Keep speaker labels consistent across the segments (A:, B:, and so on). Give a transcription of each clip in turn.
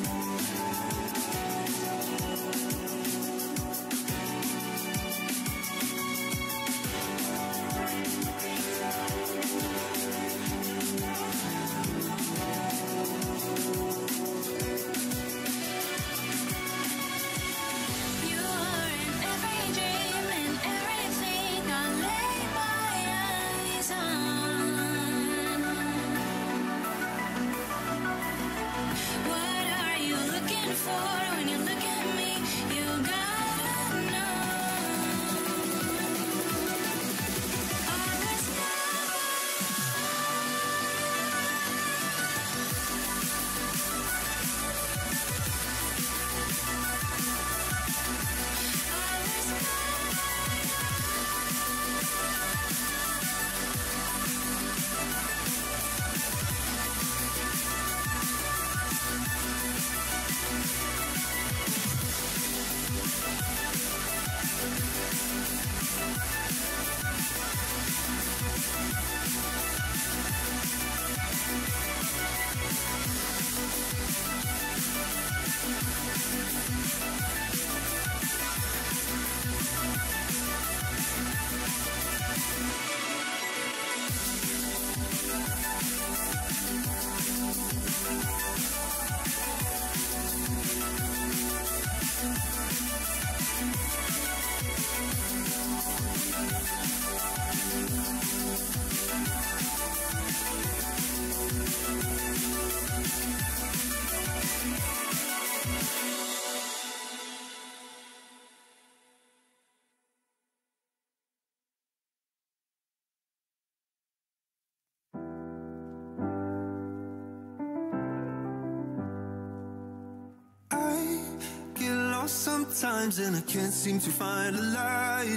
A: Sometimes and I can't seem to find a light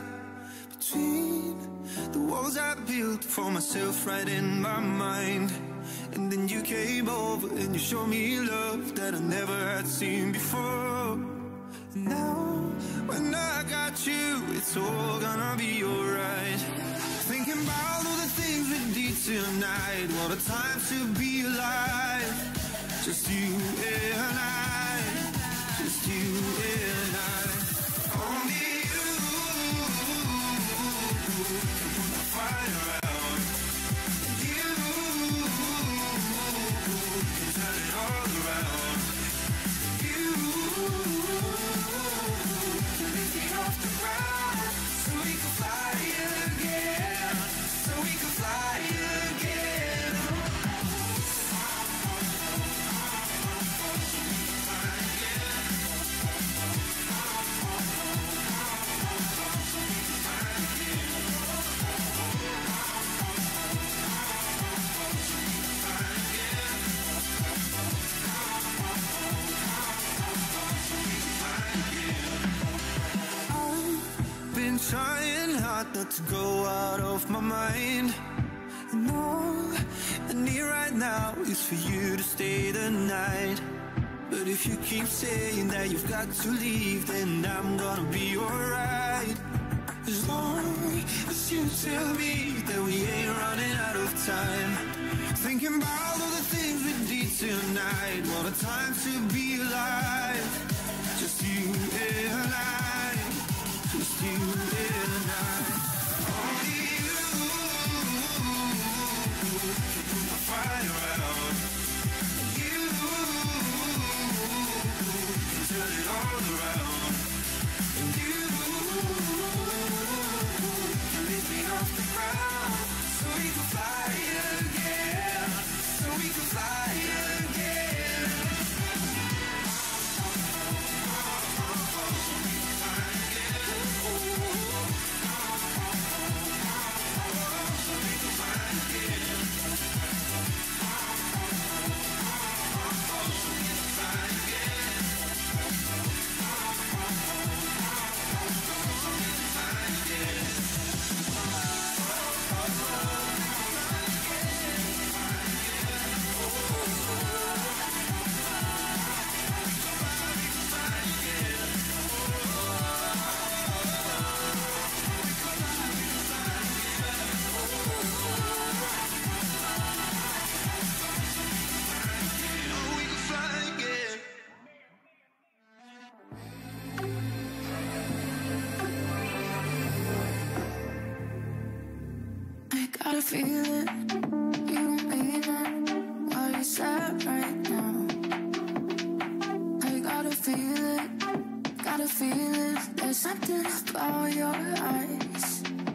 A: between the walls I built for myself right in my mind. And then you came over and you showed me love that I never had seen before. And now when I got you, it's all gonna be alright. Thinking about all the things we did tonight, what a time to be alive. Just you and I, just you and I. Only you can put the fire out. You can turn it all around. You can lift me off the ground, so we can fly again, so we can fly again. Been trying hard not to go out of my mind, and all I need right now is for you to stay the night. But if you keep saying that you've got to leave, then I'm gonna be alright. As long as you tell me that we ain't running out of time. Thinking about all the things we did tonight, what a time to be alive. Just you and I, just you and I. Only you can put my fire out. You can turn it all around. And you can lift me off the ground, so we can fly again, so we can fly again. gotta feel it. You don't mean it while you're sad right now. I gotta feel it, gotta feel it. There's something about your eyes.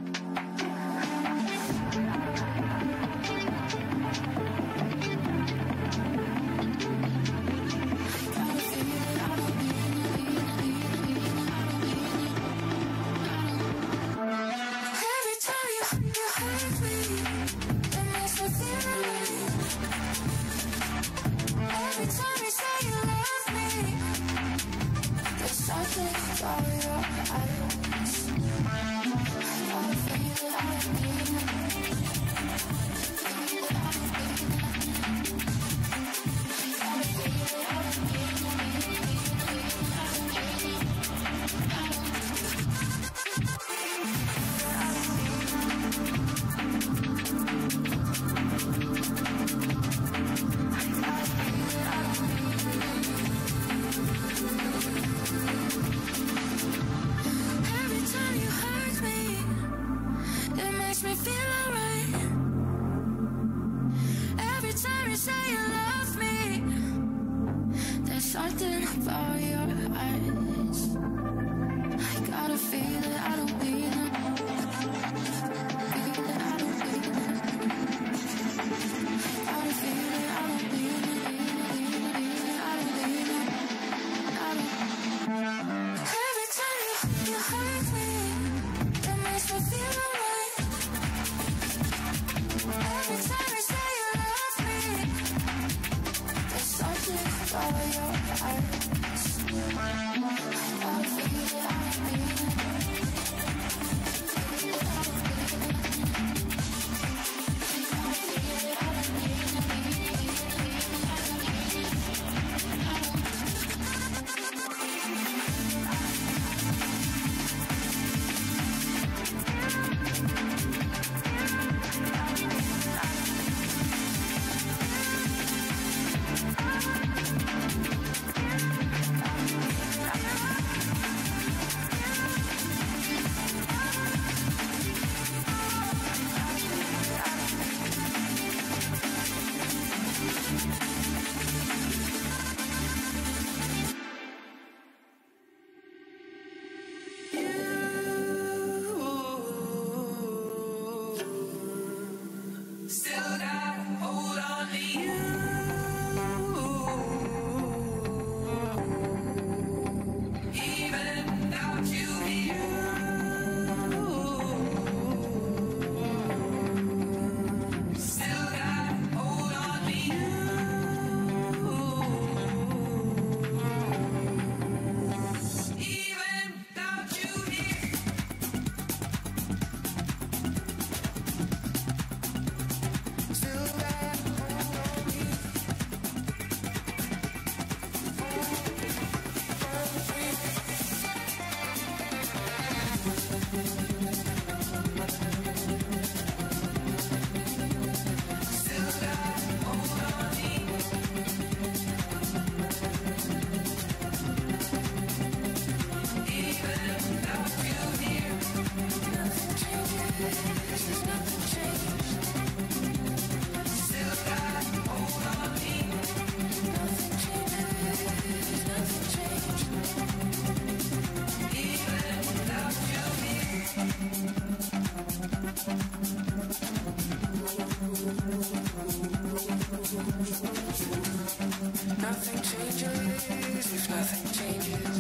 A: Nothing changes if nothing changes.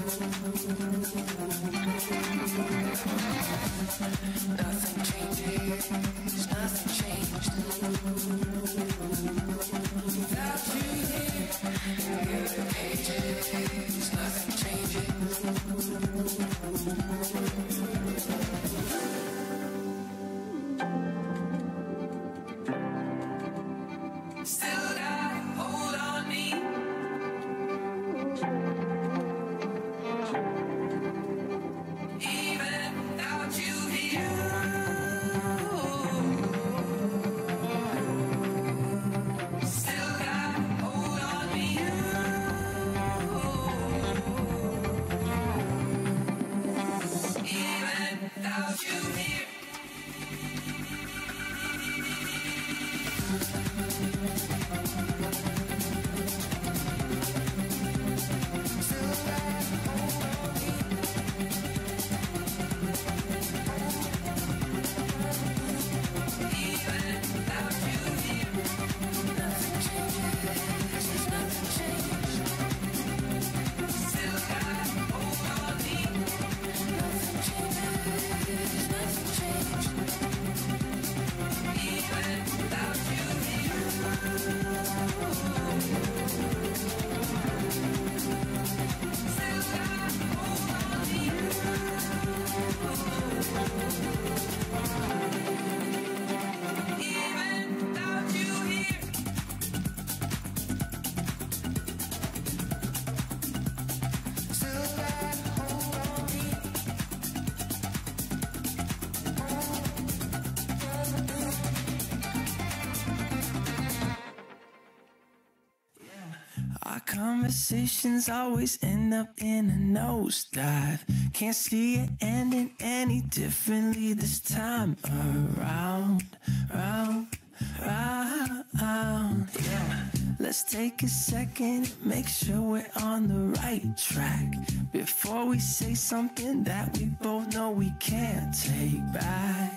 A: Nothing changes, nothing changed. Without you here, in the pages, nothing changes. Still got a hold on me. Even without you here. Conversations always end up in a nosedive. Can't see it ending any differently this time around, round, round. Yeah. Let's take a second, make sure we're on the right track before we say something that we both know we can't take back.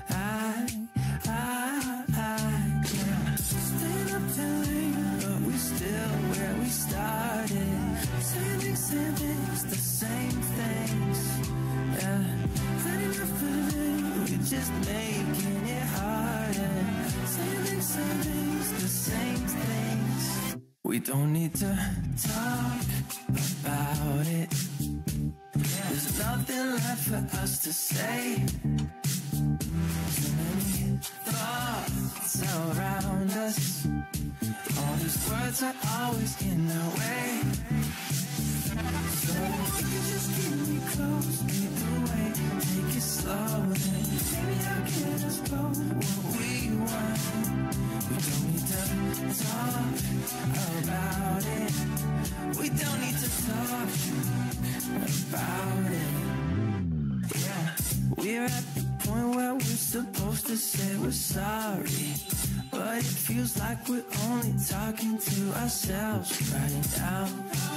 A: Yeah. Staying up till late, but we still where we started. Same things, the same things. Yeah, had enough of it, we're just making it harder. Same things, the same things. We don't need to talk about it. There's nothing left for us to say. So many thoughts around us. All these words are always in the way. So if you just keep me close, keep away, take it slowly. Maybe I'll get us both what we want. We don't need to talk about it. We don't need to talk about it. Yeah, we're at the point where we're supposed to say we're sorry, but it feels like we're only talking to ourselves right now.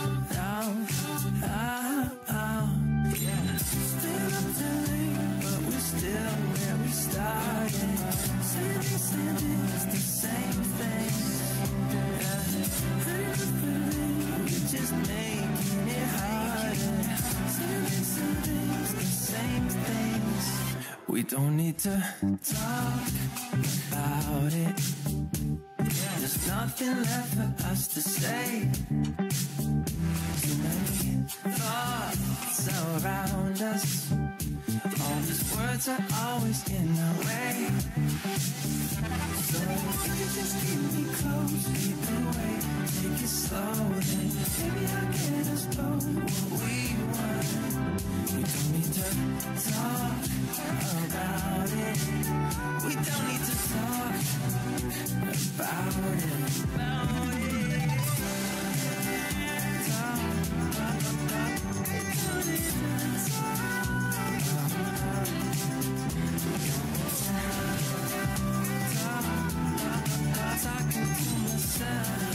A: Yeah. Still up till late, but we're still where we started. Same things, the same things. Yeah. We're just making it harder. Same things, the same things. We don't need to talk about it. There's nothing left for us to say. Too many thoughts around us. All these words are always in the way. So if you just keep me close, keep away, take it slowly. Maybe I'll get us both what we want. We don't need to talk about it. We don't need to talk about it. About it. Talking to myself.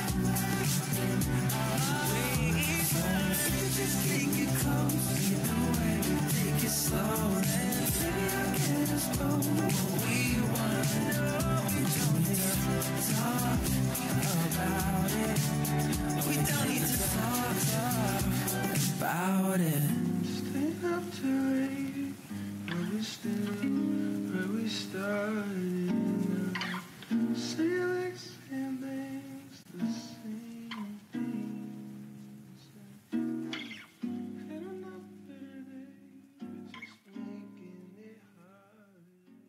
A: Just take it close, keep away, take it slow, then maybe I'll get us both what we want. We don't need to talk about it. We don't need to talk about it. Stay up too late, but we still where we started. Say like same things, the same things. Had enough better days, we're just making it harder.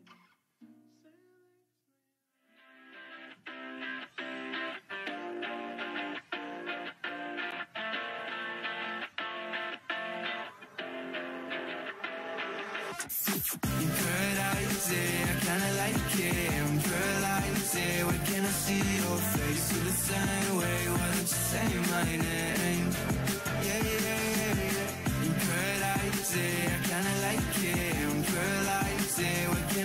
A: You paralyze it, I kinda like it. I'm paralyzed it, why can't I see your face? Feel the same way, why don't you say my name? Yeah, yeah, yeah, yeah. You paralyze it, I kinda like it. I'm paralyzed it, why can't I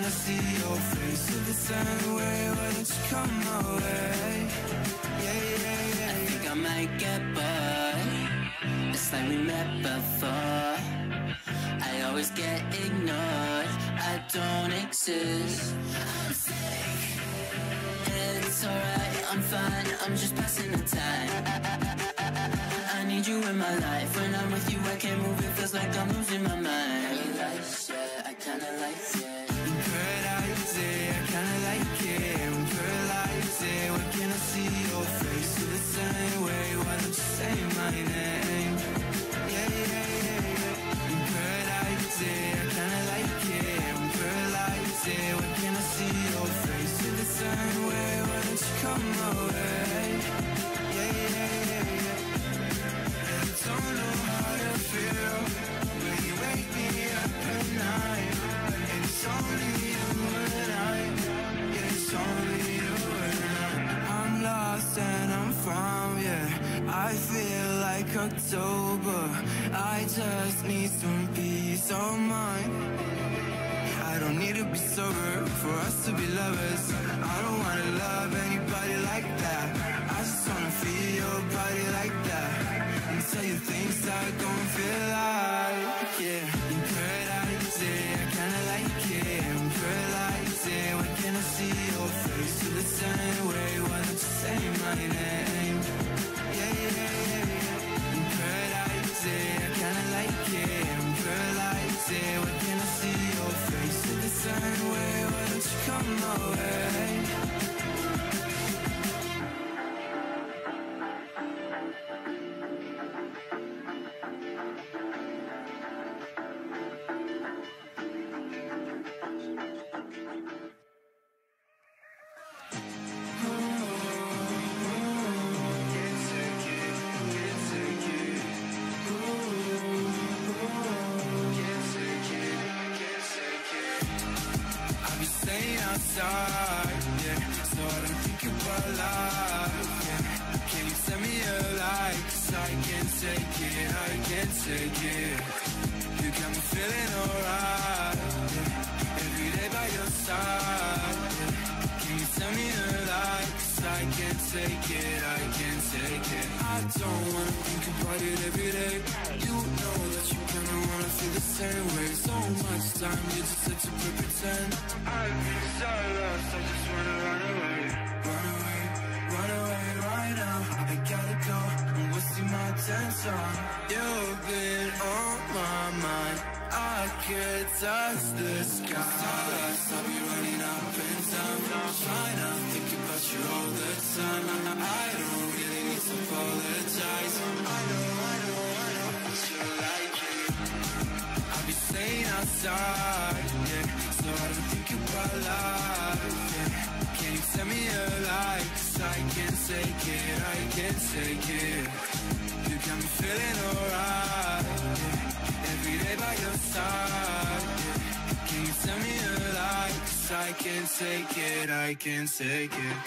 A: I see your face? If it's anyway, why don't you come my way? Yeah, yeah, yeah.
B: I think I might get bored. It's like we met before. I always get ignored. I don't exist. I'm sick. It's alright, I'm fine. I'm just passing the time. I need you in my life. When I'm with you, I can't move. It feels like I'm losing my mind. You like shit, I kinda like it.
A: Paradise, I kinda like it. Paradise, where can I see your face? If it's anyway, why don't you say my name? Yeah, yeah, yeah, yeah. Paradise, I kinda like it. Paradise, where can I see your face? If it's anyway, why don't you come my way? Yeah, yeah, yeah, yeah. I don't know how to feel when you wake me up at night. And it's only you and I. Yeah, it's only you and I. I'm lost and I'm found, yeah. I feel like October. I just need some peace of mind. I don't need to be sober for us to be lovers. I don't wanna love anybody like that. I just wanna feel your body like that. And tell you things that don't feel like, yeah. In paradise, I kinda like it. In paradise, when can I see your face? To the same way, why don't you say my name? Yeah, yeah, yeah, yeah. In paradise, I kinda like it. In paradise, when can I see your face? To the same way, why don't you come my way? Outside, yeah, so I don't think about life, yeah. Can you send me a light? 'Cause I can't take it, I can't take it. You got me feeling alright, yeah. Every day by your side, yeah. Can you send me a light? 'Cause I can't take it, I can't take it. I don't wanna think about it every day. You know that you kinda wanna feel the same way. So much time, you just had to pretend. I've been so lost, I just wanna run away. Run away, run away right now. I gotta go, I'm wasting my attention. You've been on my mind, I can't touch the sky. I'll be running up and down, trying to think about you all the time. I don't really need to apologize. I know, but you like it. I'll be staying outside, yeah, so I don't think about life, yeah. Can you tell me a lie? 'Cause I can't take it, I can't take it. You got me feeling alright, yeah. Every day by your side, yeah. Can you tell me a lie? 'Cause I can't take it, I can't take it.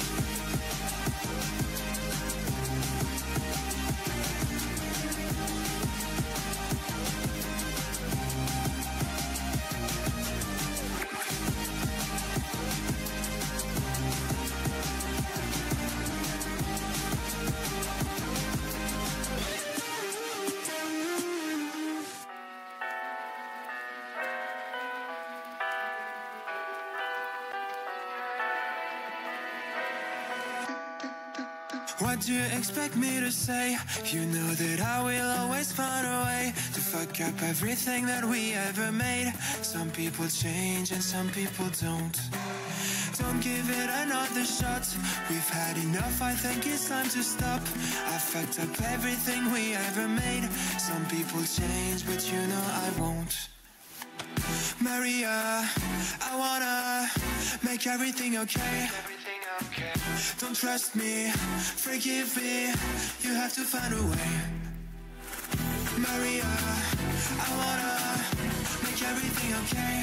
A: What do you expect me to say? You know that I will always find a way to fuck up everything that we ever made. Some people change and some people don't. Don't give it another shot. We've had enough, I think it's time to stop. I fucked up everything we ever made. Some people change, but you know I won't. Maria, I wanna make everything okay. Don't trust me, forgive me, you have to find a way. Maria, I wanna make everything okay.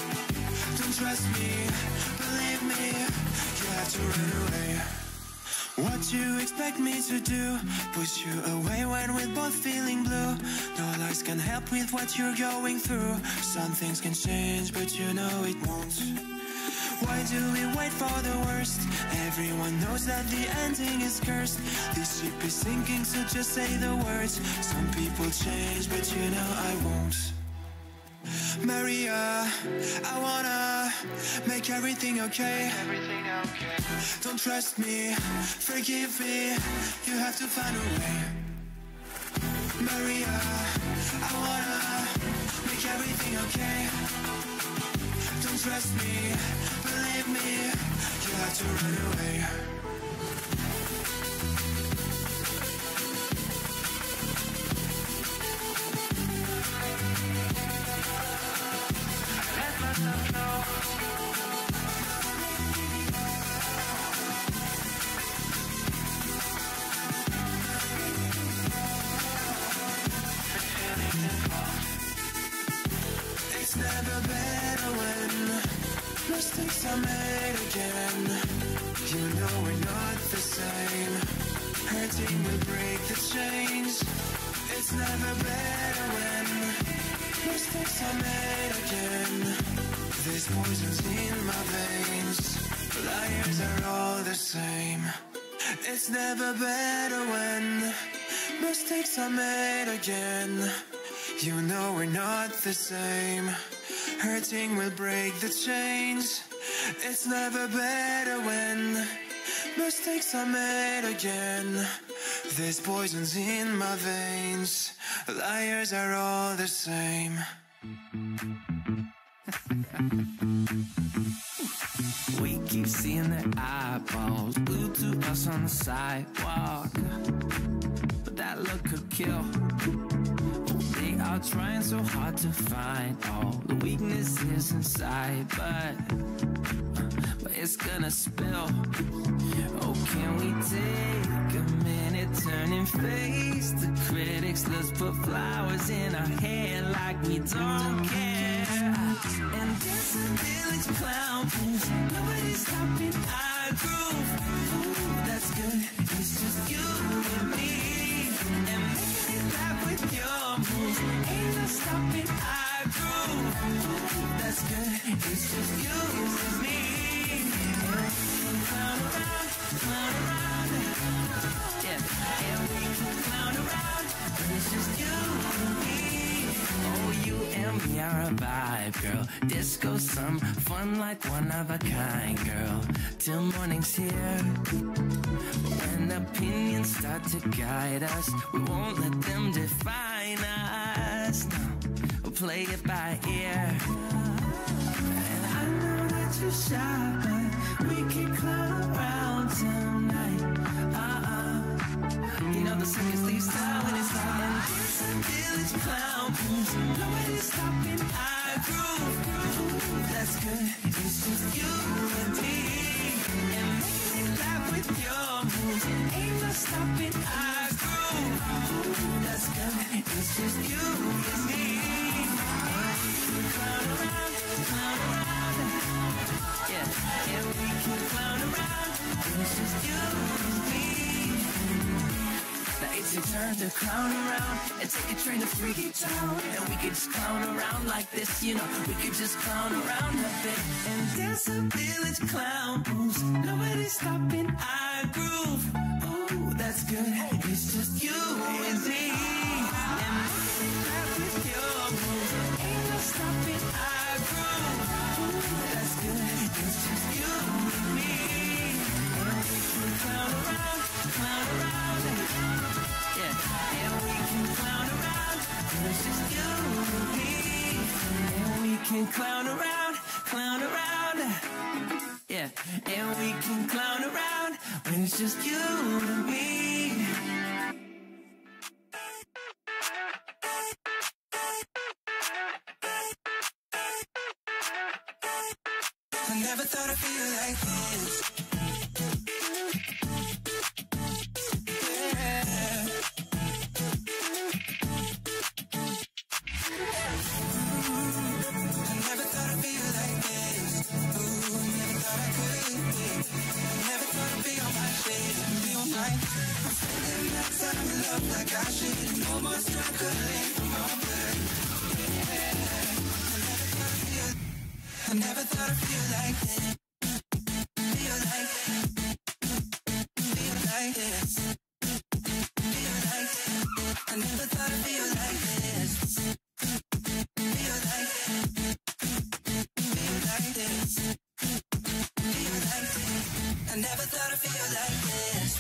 A: Don't trust me, believe me, you have to run away. What you expect me to do? Push you away when we're both feeling blue. No lies can help with what you're going through. Some things can change, but you know it won't. Why do we wait for the worst? Everyone knows that the ending is cursed. This ship is sinking, so just say the words. Some people change, but you know I won't. Maria, I wanna make everything okay. Don't trust me, forgive me, you have to find a way. Maria, I wanna make everything okay. Don't trust me, believe me, you have to run away. It's never better when mistakes are made again. You know we're not the same. Hurting will break the chains. It's never better when mistakes are made again. There's poisons in my veins. Liars are all the same. It's never better when mistakes are made again. You know we're not the same. Hurting will break the chains. It's never better when mistakes are made again. There's poisons in my veins. Liars are all the same.
C: We keep seeing their eyeballs glued to us on the sidewalk, but that look could kill. They are trying so hard to find all the weaknesses inside, but it's gonna spill. Oh, can we take a minute, turn and face the critics? Let's put flowers in our hair like we don't care. And there's a village clown booth, nobody's stopping our groove. Ooh, that's good, it's just you and me. And making it laugh with your moves, ain't no stopping our groove. Ooh, that's good, it's just you and me. Clown around, yeah, and we can clown around, but it's just you and me. Oh, you and me are a vibe, girl. Disco, some fun like one of a kind, girl. Till morning's here. When opinions start to guide us, we won't let them define us. No, we'll play it by ear. And I know that you're shy, but we can clown around tonight. You know the circus leaves town when it's hot. And there's a village clown booth, nobody's stopping our groove. Ooh, that's good, it's just you and me. And making it laugh with your moves, ain't no stopping our groove. Ooh, that's good, it's just you and me. Clown around, yeah, and we can clown around, it's just you and me. Now it's your turn to clown around and take a train to Freaky Town. And we could just clown around like this, you know, we could just clown around a bit. And there's a village clown booth, nobody's stopping our groove. Ooh, that's good, it's just you and me. And laugh with your moves, ain't no stopping our groove. Ooh, that's good, it's just you and me. And we can clown around, yeah, and we can clown around, it's just you and me. And we can clown around, yeah, and we can clown around when it's just you and me.
A: I never thought I'd feel like this. Never thought I'd be on my shade. fight. I'm spending my time in love like I should. No more struggling, no more blood. I never thought I'd feel like this. Feel like this. Feel like I never thought I'd feel like this. Feel like this. Feel like I never thought I'd feel like this.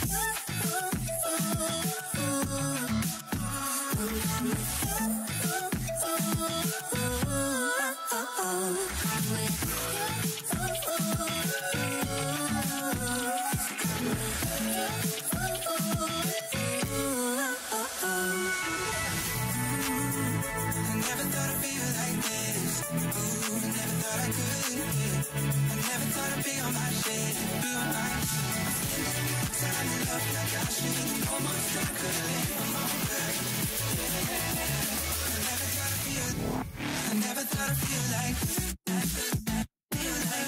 A: I never thought I'd feel like feel like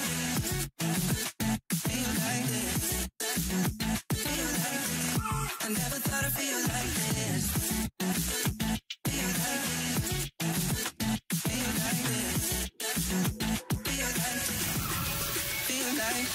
A: feel like this. Feel like I never thought I'd feel like this. Feel like feel like this. Feel like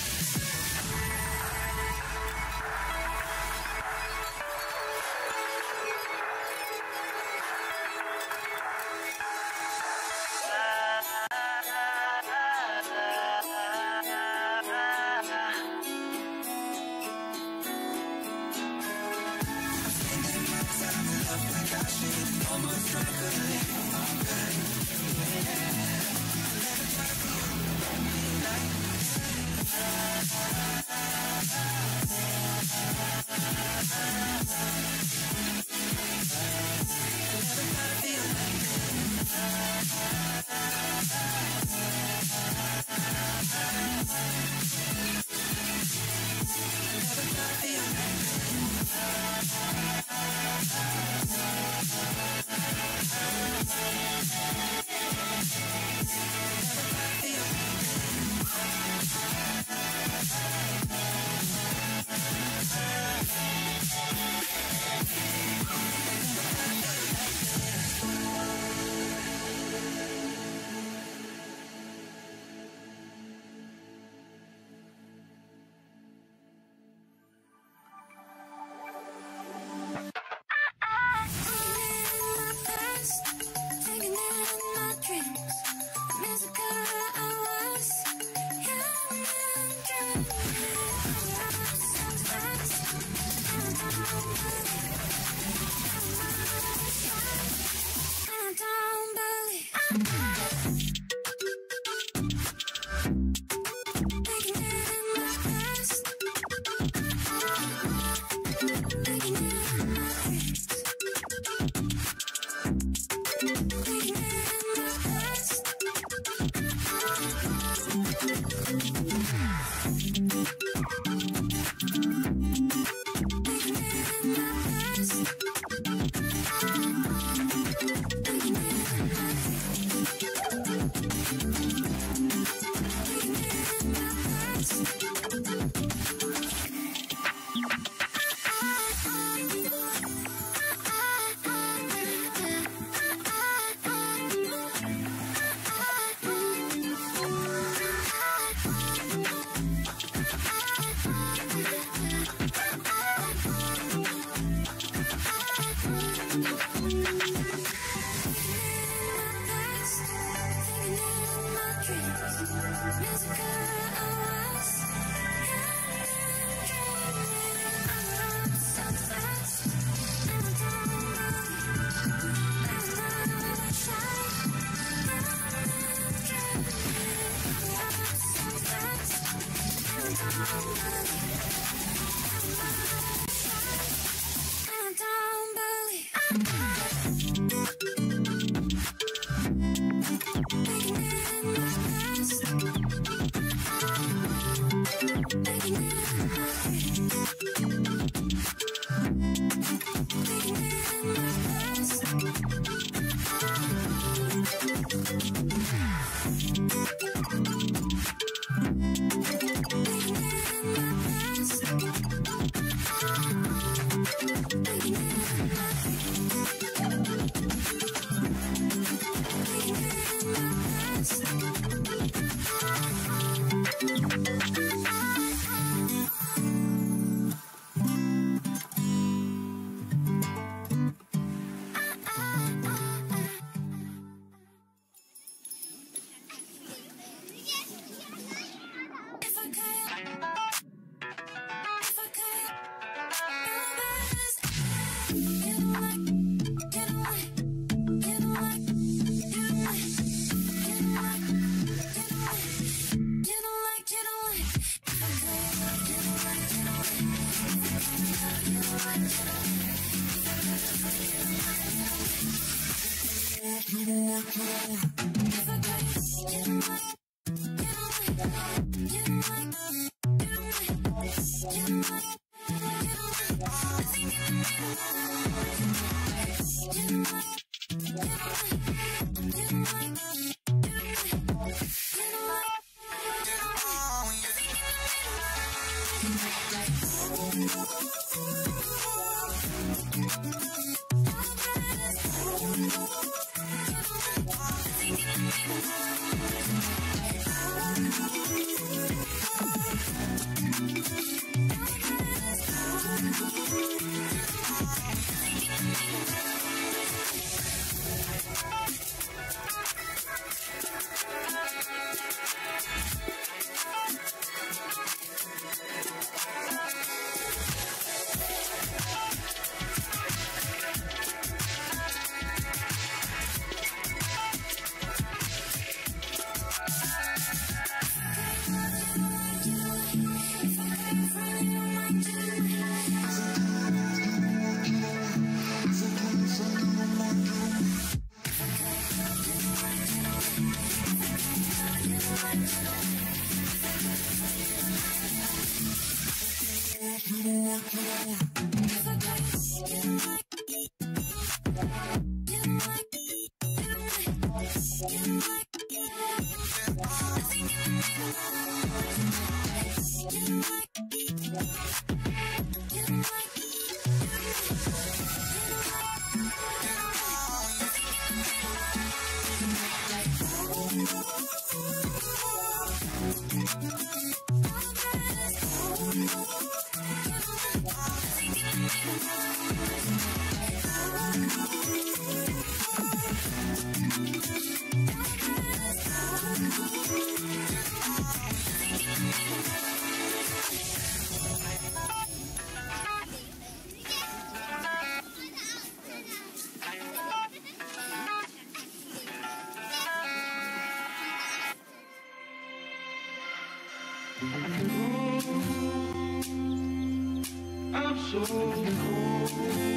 A: I'm so cold.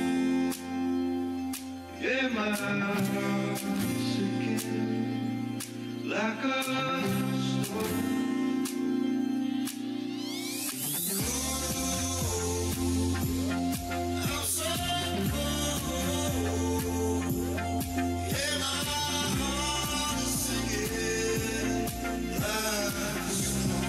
A: Yeah, my heart's sinking like a storm. I'm so cold. Yeah, my heart is sinking like a storm.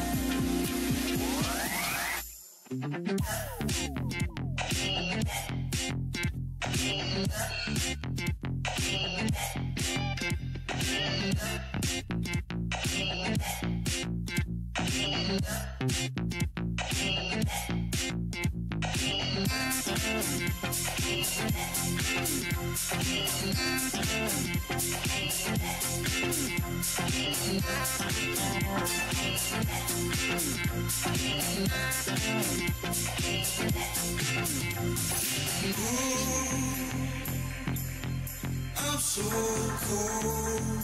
A: I'm so cold.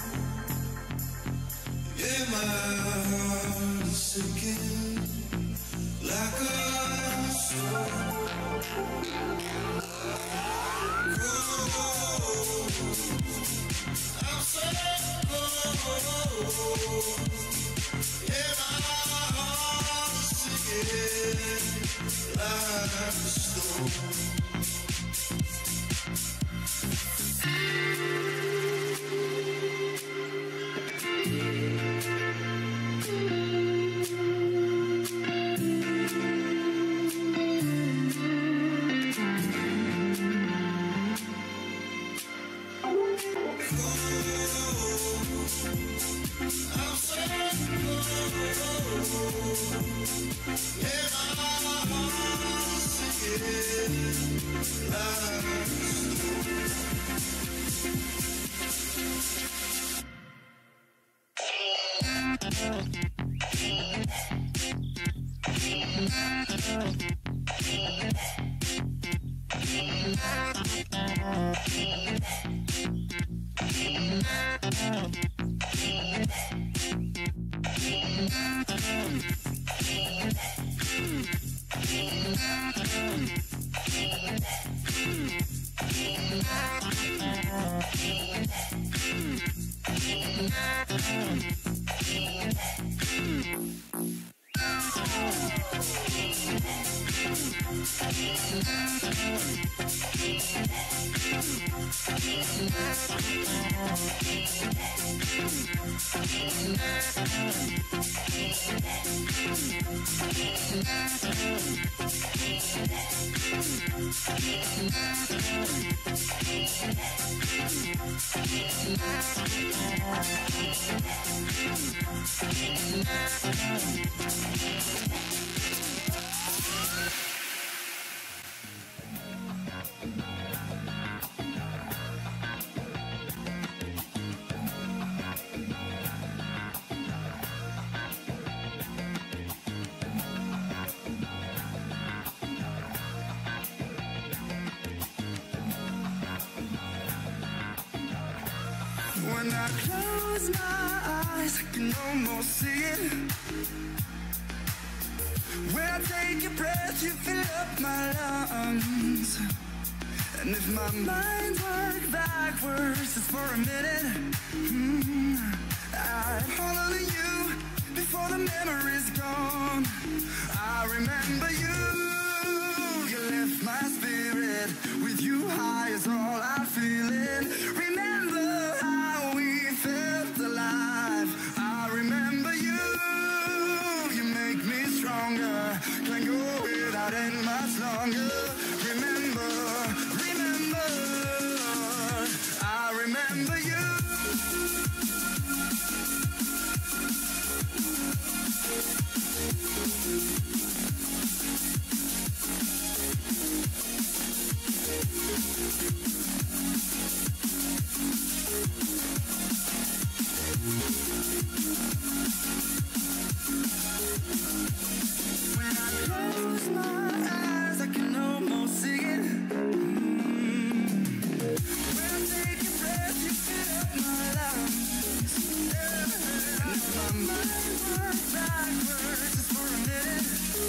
A: Yeah, my heart is sinking like a storm. I'm so cold. Yeah, my heart is sinking like a storm. I'm so yeah, my heart is sinking like a when I close my eyes, I can almost see it. When I take a breath, you fill up my lungs. And if my mind works backwards just for a minute, I'd hold on to you before the memory's gone. I remember you. it. With you high is all I'm feeling. Remember how we felt alive. I remember you. You make me stronger. Can't go without it much longer. Remember, remember, I remember you. When I close my eyes, I can almost see it. When I take a breath, you fill up my lungs. My mind works backwards just for a minute.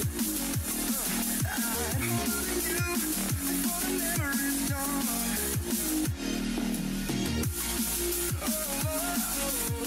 A: I'm holding you before the memory's gone. Oh, oh, oh.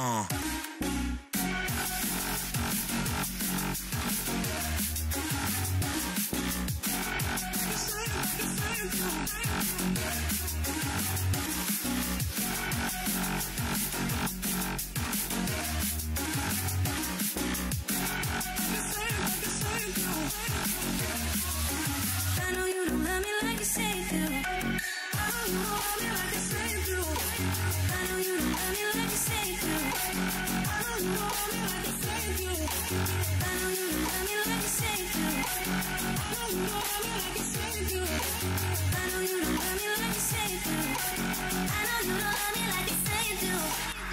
D: I know you don't love me like you say you do. I know you don't love me like you say you do. I know you don't love me like you say you do. I know you don't love me like you say you do. I know you don't love me like you say you do. I know you don't love me like you say you do. I know you don't love me like you say you do. I know you don't love me like you say you do.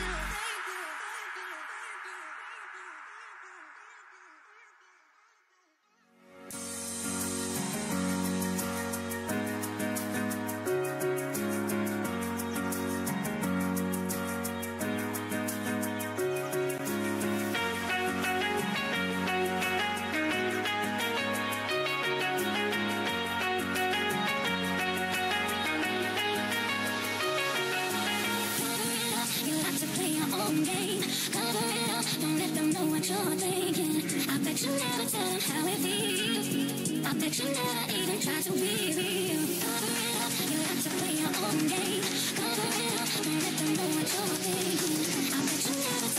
D: You never tell them how it feels. I bet you never even try to be real. Cover it up, you have to play your own game. Cover it up, don't let them know what you're thinking. I bet you never